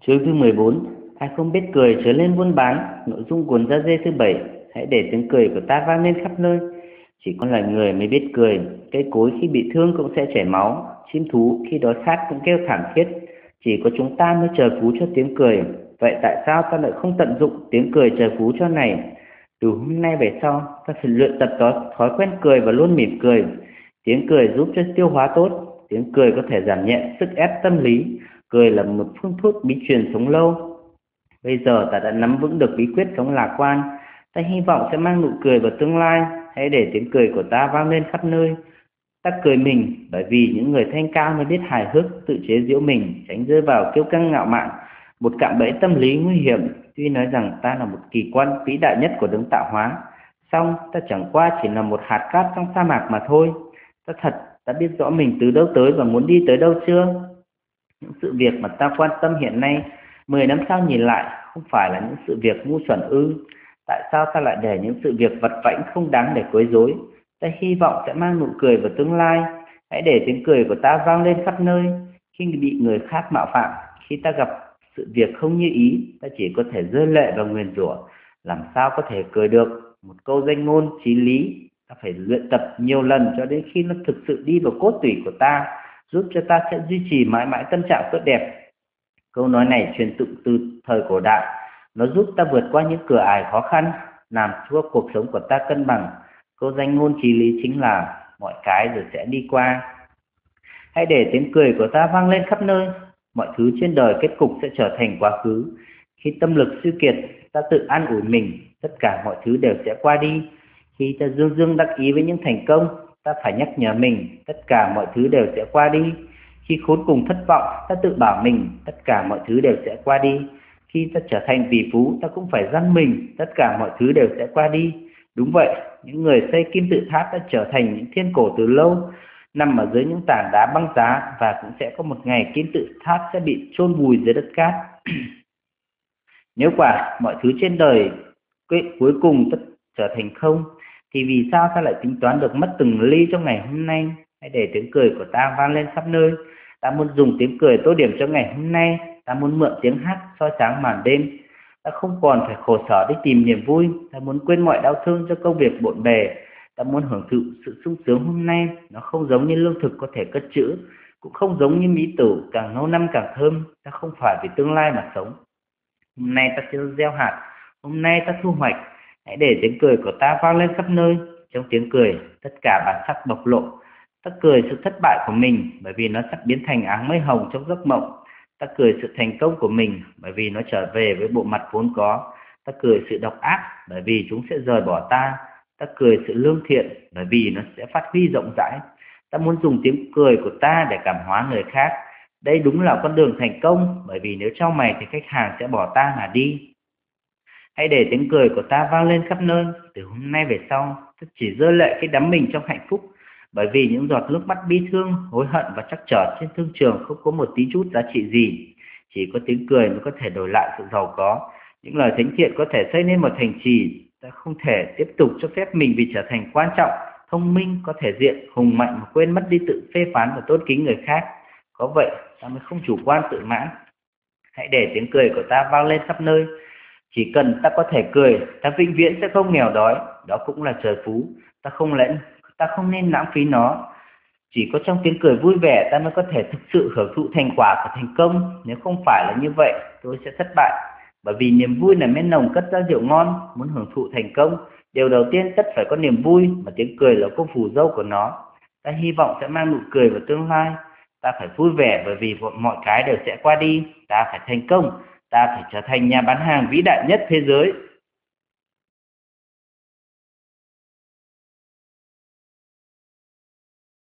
Chương thứ 14. Ai không biết cười trở lên buôn bán. Nội dung cuốn da dê thứ 7. Hãy để tiếng cười của ta vang lên khắp nơi. Chỉ có loài người mới biết cười. Cây cối khi bị thương cũng sẽ chảy máu. Chim thú khi đói khát cũng kêu thảm thiết. Chỉ có chúng ta mới chờ phú cho tiếng cười. Vậy tại sao ta lại không tận dụng tiếng cười chờ phú cho này? Từ hôm nay về sau, ta phải luyện tập thói quen cười và luôn mỉm cười. Tiếng cười giúp cho tiêu hóa tốt. Tiếng cười có thể giảm nhẹ sức ép tâm lý. Cười là một phương thuốc bí truyền sống lâu. Bây giờ ta đã nắm vững được bí quyết sống lạc quan. Ta hy vọng sẽ mang nụ cười vào tương lai. Hãy để tiếng cười của ta vang lên khắp nơi. Ta cười mình bởi vì những người thanh cao mới biết hài hước, tự chế giễu mình, tránh rơi vào kiêu căng ngạo mạn, một cạm bẫy tâm lý nguy hiểm. Tuy nói rằng ta là một kỳ quan vĩ đại nhất của đấng tạo hóa, song ta chẳng qua chỉ là một hạt cát trong sa mạc mà thôi. Ta biết rõ mình từ đâu tới và muốn đi tới đâu chưa? Những sự việc mà ta quan tâm hiện nay, 10 năm sau nhìn lại, không phải là những sự việc ngu xuẩn ư? Tại sao ta lại để những sự việc vặt vãnh không đáng để quấy rối? Ta hy vọng sẽ mang nụ cười vào tương lai. Hãy để tiếng cười của ta vang lên khắp nơi. Khi bị người khác mạo phạm, khi ta gặp sự việc không như ý, ta chỉ có thể rơi lệ và nguyền rủa. Làm sao có thể cười được? Một câu danh ngôn chí lý, ta phải luyện tập nhiều lần cho đến khi nó thực sự đi vào cốt tủy của ta, giúp cho ta sẽ duy trì mãi mãi tâm trạng tốt đẹp. Câu nói này truyền tụng từ thời cổ đại, nó giúp ta vượt qua những cửa ải khó khăn, làm cho cuộc sống của ta cân bằng. Câu danh ngôn chí lý chính là mọi cái rồi sẽ đi qua. Hãy để tiếng cười của ta vang lên khắp nơi. Mọi thứ trên đời kết cục sẽ trở thành quá khứ. Khi tâm lực suy kiệt, ta tự an ủi mình, tất cả mọi thứ đều sẽ qua đi. Khi ta dương dương đắc ý với những thành công, ta phải nhắc nhở mình, tất cả mọi thứ đều sẽ qua đi. Khi khốn cùng thất vọng, ta tự bảo mình, tất cả mọi thứ đều sẽ qua đi. Khi ta trở thành tỷ phú, ta cũng phải răn mình, tất cả mọi thứ đều sẽ qua đi. Đúng vậy, những người xây kim tự tháp đã trở thành những thiên cổ từ lâu, nằm ở dưới những tảng đá băng giá, và cũng sẽ có một ngày kim tự tháp sẽ bị chôn vùi dưới đất cát. Nếu quả mọi thứ trên đời cuối cùng tất trở thành không, thì vì sao ta lại tính toán được mất từng ly trong ngày hôm nay? Hãy để tiếng cười của ta vang lên khắp nơi. Ta muốn dùng tiếng cười tô điểm cho ngày hôm nay. Ta muốn mượn tiếng hát soi sáng màn đêm. Ta không còn phải khổ sở đi tìm niềm vui. Ta muốn quên mọi đau thương cho công việc bộn bề. Ta muốn hưởng thụ sự sung sướng hôm nay. Nó không giống như lương thực có thể cất trữ, cũng không giống như mỹ tử càng lâu năm càng thơm. Ta không phải vì tương lai mà sống. Hôm nay ta sẽ gieo hạt, hôm nay ta thu hoạch. Hãy để tiếng cười của ta vang lên khắp nơi. Trong tiếng cười, tất cả bản sắc bộc lộ. Ta cười sự thất bại của mình bởi vì nó sắp biến thành áng mây hồng trong giấc mộng. Ta cười sự thành công của mình bởi vì nó trở về với bộ mặt vốn có. Ta cười sự độc ác bởi vì chúng sẽ rời bỏ ta. Ta cười sự lương thiện bởi vì nó sẽ phát huy rộng rãi. Ta muốn dùng tiếng cười của ta để cảm hóa người khác. Đây đúng là con đường thành công, bởi vì nếu trao mày thì khách hàng sẽ bỏ ta mà đi. Hãy để tiếng cười của ta vang lên khắp nơi. Từ hôm nay về sau, ta chỉ rơi lệ khi đắm mình trong hạnh phúc, bởi vì những giọt nước mắt bi thương, hối hận và trắc trở trên thương trường không có một tí chút giá trị gì. Chỉ có tiếng cười mới có thể đổi lại sự giàu có. Những lời thánh thiện có thể xây nên một thành trì. Ta không thể tiếp tục cho phép mình vì trở thành quan trọng, thông minh, có thể diện, hùng mạnh mà quên mất đi tự phê phán và tôn kính người khác. Có vậy ta mới không chủ quan tự mãn. Hãy để tiếng cười của ta vang lên khắp nơi. Chỉ cần ta có thể cười, ta vĩnh viễn sẽ không nghèo đói. Đó cũng là trời phú. Ta không nên lãng phí nó. Chỉ có trong tiếng cười vui vẻ ta mới có thể thực sự hưởng thụ thành quả của thành công. Nếu không phải là như vậy, tôi sẽ thất bại. Bởi vì niềm vui là men nồng cất ra rượu ngon. Muốn hưởng thụ thành công, điều đầu tiên tất phải có niềm vui, mà tiếng cười là cô phù dâu của nó. Ta hy vọng sẽ mang nụ cười vào tương lai. Ta phải vui vẻ bởi vì mọi cái đều sẽ qua đi. Ta phải thành công. Ta phải trở thành nhà bán hàng vĩ đại nhất thế giới.